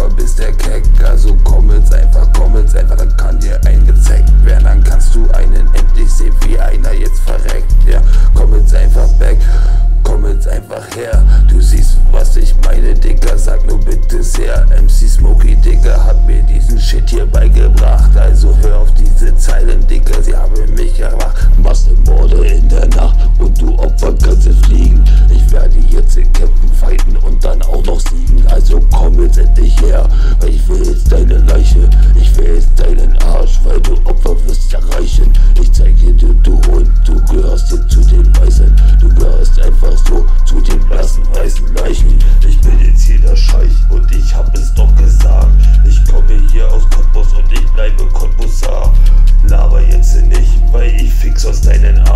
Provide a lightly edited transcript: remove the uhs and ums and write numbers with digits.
Opfer, bist der Keck. Also komm jetzt einfach, dann kann dir eingezeigt werden. Dann kannst du einen endlich sehen, wie einer jetzt verreckt. Ja, komm jetzt einfach back, komm jetzt einfach her. Du siehst, was ich meine, Digga, sag nur bitte sehr. MC Smokey, Digga, hat mir diesen Shit hier beigebracht. Also hör auf diese Zeilen, Digga, sie haben mich erwacht. Massenmorde in der Nacht und du Opfer kannst jetzt fliegen. Ich werde jetzt in Kämpfen fighten und dann auch noch siegen. Also komm jetzt endlich her, weil ich will jetzt deine Leiche. Ich will jetzt deinen Arsch, weil du Opfer wirst erreichen. Ich zeige dir, du Hund, du gehörst jetzt zu den Weißen. Du gehörst einfach so zu den blassen weißen Leichen. Ich bin jetzt hier der Scheich und ich hab es doch gesagt. Ich komme hier aus Cottbus und ich bleibe Cottbusser. Laber jetzt nicht, weil ich fix aus deinen